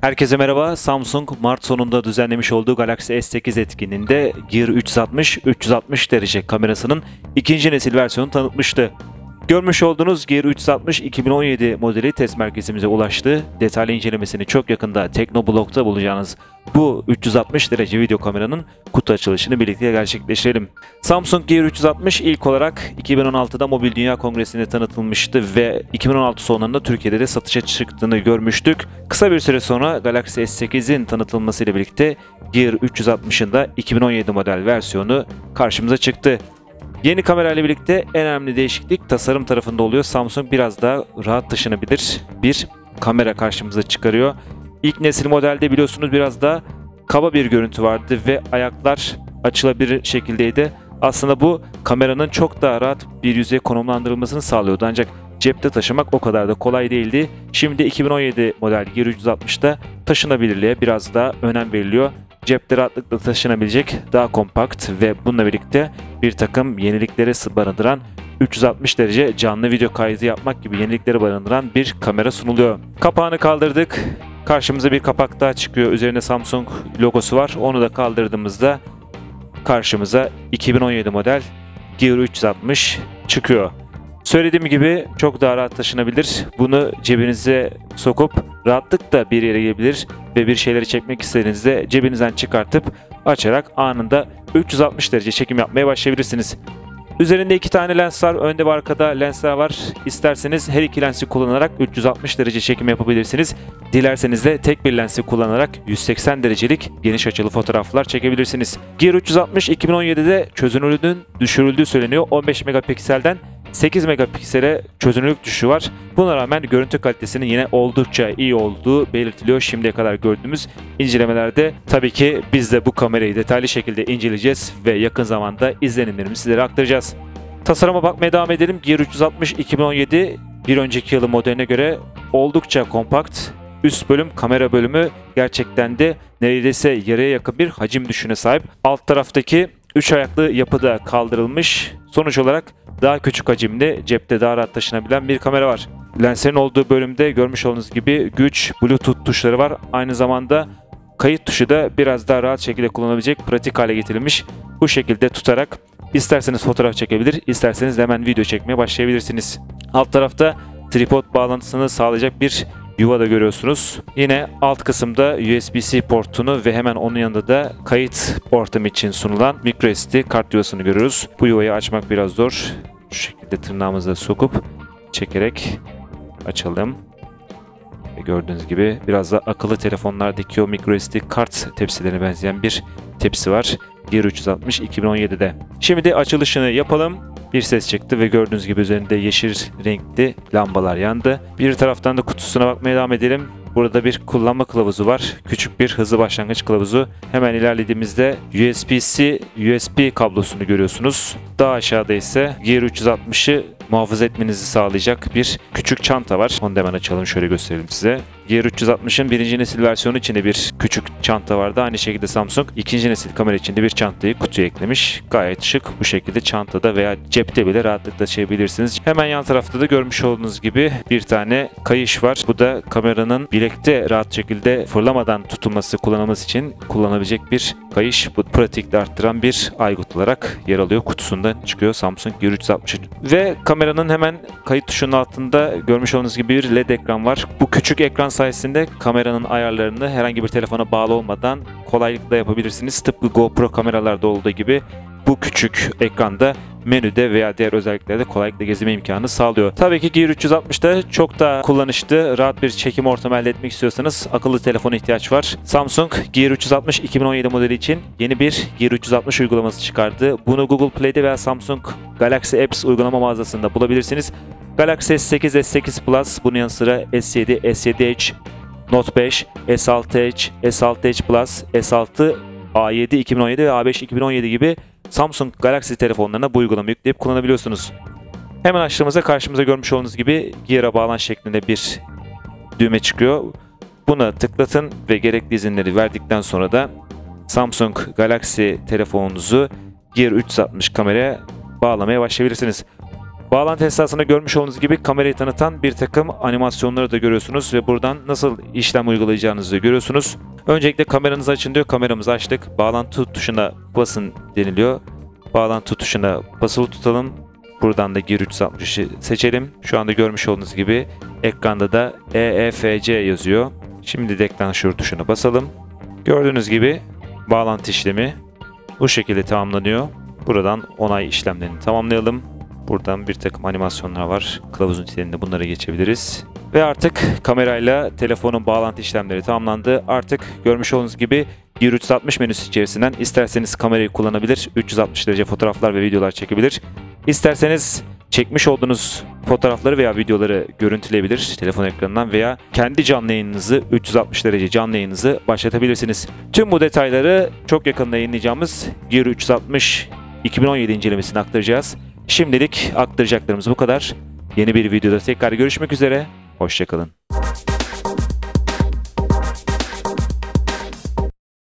Herkese merhaba. Samsung Mart sonunda düzenlemiş olduğu Galaxy S8 etkinliğinde Gear 360 derece kamerasının ikinci nesil versiyonu tanıtmıştı. Görmüş olduğunuz Gear 360 2017 modeli test merkezimize ulaştı. Detaylı incelemesini çok yakında Teknoblog'da bulacağınız bu 360 derece video kameranın kutu açılışını birlikte gerçekleştirelim. Samsung Gear 360 ilk olarak 2016'da Mobil Dünya Kongresi'nde tanıtılmıştı ve 2016 sonlarında Türkiye'de de satışa çıktığını görmüştük. Kısa bir süre sonra Galaxy S8'in tanıtılmasıyla birlikte Gear 360'ın da 2017 model versiyonu karşımıza çıktı. Yeni kamerayla birlikte en önemli değişiklik tasarım tarafında oluyor. Samsung biraz daha rahat taşınabilir bir kamera karşımıza çıkarıyor. İlk nesil modelde biliyorsunuz biraz daha kaba bir görüntü vardı ve ayaklar açılabilir şekildeydi. Aslında bu kameranın çok daha rahat bir yüzeye konumlandırılmasını sağlıyordu. Ancak cepte taşımak o kadar da kolay değildi. Şimdi 2017 model Gear 360'da taşınabilirliğe biraz daha önem veriliyor. Cepte rahatlıkla taşınabilecek, daha kompakt ve bununla birlikte bir takım yenilikleri barındıran 360 derece canlı video kaydı yapmak gibi yenilikleri barındıran bir kamera sunuluyor. Kapağını kaldırdık. Karşımıza bir kapak daha çıkıyor. Üzerinde Samsung logosu var. Onu da kaldırdığımızda karşımıza 2017 model Gear 360 çıkıyor. Söylediğim gibi çok daha rahat taşınabilir. Bunu cebinize sokup rahatlıkla bir yere gidebilir ve bir şeyleri çekmek istediğinizde cebinizden çıkartıp açarak anında 360 derece çekim yapmaya başlayabilirsiniz. Üzerinde iki tane lens var. Önde ve arkada lensler var. İsterseniz her iki lensi kullanarak 360 derece çekim yapabilirsiniz. Dilerseniz de tek bir lensi kullanarak 180 derecelik geniş açılı fotoğraflar çekebilirsiniz. Gear 360 2017'de çözünürlüğünün düşürüldüğü söyleniyor. 15 megapikselden 8 megapiksele çözünürlük düşüşü var. Buna rağmen görüntü kalitesinin yine oldukça iyi olduğu belirtiliyor şimdiye kadar gördüğümüz incelemelerde. Tabii ki biz de bu kamerayı detaylı şekilde inceleyeceğiz ve yakın zamanda izlenimlerimizi sizlere aktaracağız. Tasarıma bakmaya devam edelim. Gear 360 2017 bir önceki yılın modeline göre oldukça kompakt. Üst bölüm, kamera bölümü gerçekten de neredeyse yarıya yakın bir hacim düşüne sahip. Alt taraftaki 3 ayaklı yapı da kaldırılmış. Sonuç olarak daha küçük hacimli, cepte daha rahat taşınabilen bir kamera var. Lenslerin olduğu bölümde görmüş olduğunuz gibi güç, Bluetooth tuşları var. Aynı zamanda kayıt tuşu da biraz daha rahat şekilde kullanabilecek, pratik hale getirilmiş. Bu şekilde tutarak isterseniz fotoğraf çekebilir, isterseniz de hemen video çekmeye başlayabilirsiniz. Alt tarafta tripod bağlantısını sağlayacak bir yuva da görüyorsunuz. Yine alt kısımda USB-C portunu ve hemen onun yanında da kayıt ortamı için sunulan microSD kart yuvasını görüyoruz. Bu yuvayı açmak biraz zor. Şu şekilde tırnağımızla sokup çekerek açalım. Ve gördüğünüz gibi biraz da akıllı telefonlardaki o microSD kart tepsilerine benzeyen bir tepsi var. Gear 360 2017'de. Şimdi açılışını yapalım. Bir ses çıktı ve gördüğünüz gibi üzerinde yeşil renkli lambalar yandı. Bir taraftan da kutusuna bakmaya devam edelim. Burada bir kullanma kılavuzu var. Küçük bir hızlı başlangıç kılavuzu. Hemen ilerlediğimizde USB-C, USB kablosunu görüyorsunuz. Daha aşağıda ise Gear 360'ı muhafaza etmenizi sağlayacak bir küçük çanta var. Onu da hemen açalım, şöyle gösterelim size. Gear 360'ın birinci nesil versiyonu içinde bir küçük çanta vardı. Aynı şekilde Samsung ikinci nesil kamera içinde bir çantayı kutuya eklemiş. Gayet şık. Bu şekilde çantada veya cepte bile rahatlıkla taşıyabilirsiniz. Hemen yan tarafta da görmüş olduğunuz gibi bir tane kayış var. Bu da kameranın bilekte rahat şekilde fırlamadan tutulması, kullanılması için kullanabilecek bir kayış. Bu pratikliği arttıran bir aygıt olarak yer alıyor. Kutusundan çıkıyor Samsung Gear 360. Ve kameranın hemen kayıt tuşunun altında görmüş olduğunuz gibi bir LED ekran var. Bu küçük ekran sayesinde kameranın ayarlarını herhangi bir telefona bağlı olmadan kolaylıkla yapabilirsiniz. Tıpkı GoPro kameralarda olduğu gibi bu küçük ekranda menüde veya diğer özelliklerde kolaylıkla gezme imkanı sağlıyor. Tabii ki Gear 360'da çok daha kullanışlı, rahat bir çekim ortamı elde etmek istiyorsanız akıllı telefona ihtiyaç var. Samsung Gear 360 2017 modeli için yeni bir Gear 360 uygulaması çıkardı. Bunu Google Play'de veya Samsung Galaxy Apps uygulama mağazasında bulabilirsiniz. Galaxy S8, S8 Plus, bunun yanı sıra S7, S7 Edge, Note 5, S6 Edge, S6 Edge Plus, S6 A7 2017 ve A5 2017 gibi Samsung Galaxy telefonlarına bu uygulamayı yükleyip kullanabiliyorsunuz. Hemen açtığımızda karşımıza görmüş olduğunuz gibi Gear'a bağlan şeklinde bir düğme çıkıyor. Buna tıklatın ve gerekli izinleri verdikten sonra da Samsung Galaxy telefonunuzu Gear 360 kameraya bağlamaya başlayabilirsiniz. Bağlantı esnasında görmüş olduğunuz gibi kamerayı tanıtan bir takım animasyonları da görüyorsunuz ve buradan nasıl işlem uygulayacağınızı da görüyorsunuz. Öncelikle kameranızı açın diyor. Kameramızı açtık. Bağlantı tuşuna basın deniliyor. Bağlantı tuşuna basılı tutalım. Buradan da Gear 360'ı seçelim. Şu anda görmüş olduğunuz gibi ekranda da EEFC yazıyor. Şimdi de deklanşör tuşuna basalım. Gördüğünüz gibi bağlantı işlemi bu şekilde tamamlanıyor. Buradan onay işlemlerini tamamlayalım. Buradan bir takım animasyonlar var. Kılavuz ünitelerinde bunlara geçebiliriz. Ve artık kamerayla telefonun bağlantı işlemleri tamamlandı. Artık görmüş olduğunuz gibi Gear 360 menüsü içerisinden isterseniz kamerayı kullanabilir, 360 derece fotoğraflar ve videolar çekebilir. İsterseniz çekmiş olduğunuz fotoğrafları veya videoları görüntüleyebilir telefon ekranından veya kendi canlı yayınınızı 360 derece canlı yayınınızı başlatabilirsiniz. Tüm bu detayları çok yakında yayınlayacağımız Gear 360 2017 incelemesini aktaracağız. Şimdilik aktaracaklarımız bu kadar. Yeni bir videoda tekrar görüşmek üzere. Hoşça kalın.